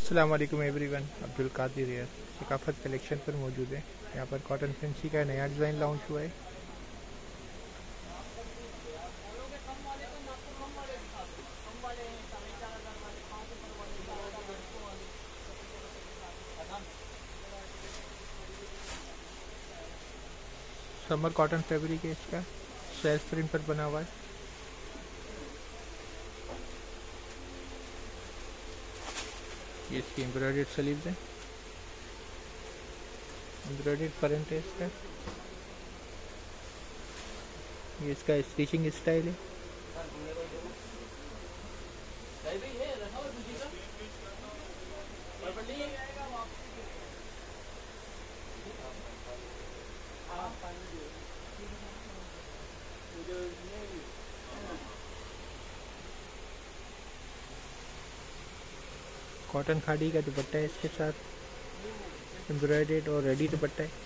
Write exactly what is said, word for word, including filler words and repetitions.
अस्सलाम वालेकुम एवरीवन, अब्दुल कादिर है। सकाफत कलेक्शन पर मौजूद है। यहाँ पर कॉटन फैंसी का नया डिज़ाइन लॉन्च हुआ है। समर कॉटन फैब्रिक है इसका, सेल्फ प्रिंट पर बना हुआ है। ये इसकी एम्ब्रॉयडर्ड स्लीव्स है, एम्ब्रॉयडर्ड फ्रंट है इसका। ये इसका स्टिचिंग स्टाइल है। कॉटन खाड़ी का दुपट्टा है इसके साथ, एम्ब्रॉयडर्ड और रेडी दुपट्टा है।